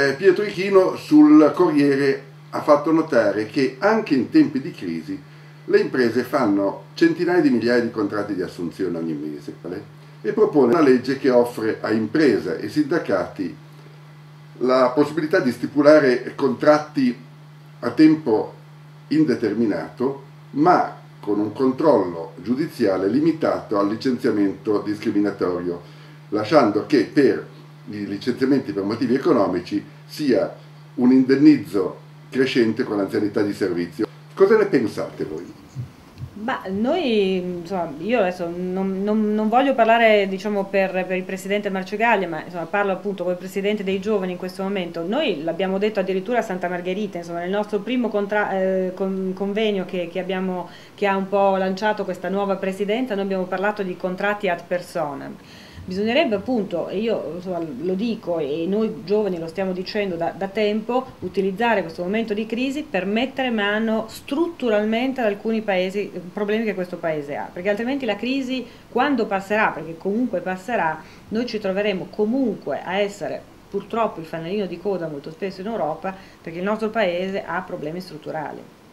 Pietro Ichino sul Corriere ha fatto notare che anche in tempi di crisi le imprese fanno centinaia di migliaia di contratti di assunzione ogni mese e propone una legge che offre a imprese e sindacati la possibilità di stipulare contratti a tempo indeterminato, ma con un controllo giudiziale limitato al licenziamento discriminatorio, lasciando che per i licenziamenti per motivi economici sia un indennizzo crescente con l'anzianità di servizio. Cosa ne pensate voi? Ma noi, insomma, io adesso non voglio parlare, diciamo, per il presidente Marcegaglia, ma insomma, parlo appunto come presidente dei giovani in questo momento. Noi l'abbiamo detto addirittura a Santa Margherita, insomma, nel nostro primo convegno che ha un po' lanciato questa nuova presidenza, noi abbiamo parlato di contratti ad personam. Bisognerebbe appunto, e io insomma, lo dico e noi giovani lo stiamo dicendo da tempo, utilizzare questo momento di crisi per mettere mano strutturalmente ad alcuni problemi che questo paese ha, perché altrimenti la crisi quando passerà, perché comunque passerà, noi ci troveremo comunque a essere purtroppo il fanalino di coda molto spesso in Europa, perché il nostro paese ha problemi strutturali.